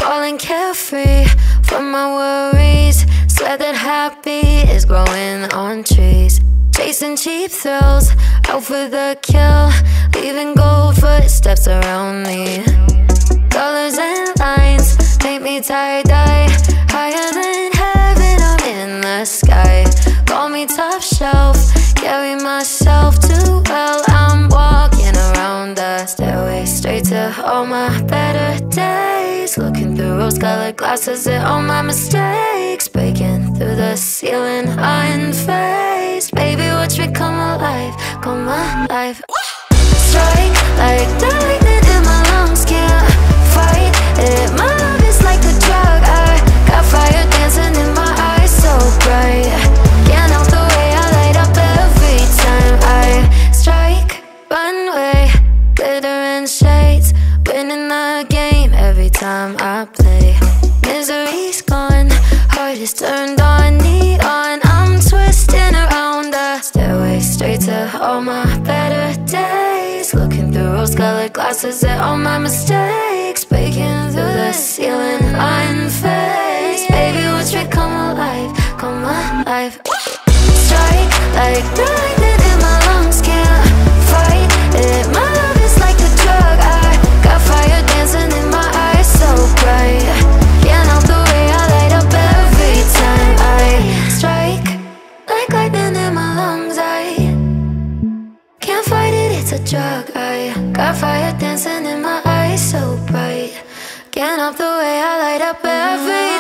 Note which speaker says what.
Speaker 1: falling carefree from my worries. Swear that happy is growing on trees. Chasing cheap thrills, out for the kill, leaving gold footsteps around me. Colors and lines make me tie-dye, higher than heaven, I'm in the sky. Call me top shelf, carry myself too well. I'm walking around the stairway, straight to all my better days. Looking through rose-colored glasses at all my mistakes. Breaking through the ceiling, unphased. Baby, watch me come alive, come alive. Strike like the lightning in my lungs, can't fight it. My love is like a drug, I got fire dancing in my eyes, so bright. Can't help the way I light up every time I strike. Runway, glitter and shades, winning the game every time I play. Misery's gone, heart is turned on, neon. I'm twisting around the stairway, straight to all my better days. Looking through rose-colored glasses at all my mistakes. Breaking through the ceiling, unfazed. Baby, watch me come alive, come alive. Strike like the lightning in my lungs, can't fight it. My love is like a drug, I got fire dancing in my eyes, so bright. Can't help the way I light up every time I strike. Like lightning in my lungs, I can't fight it, it's a drug. I got fire dancing in my eyes, so bright. Can't help the way I light up every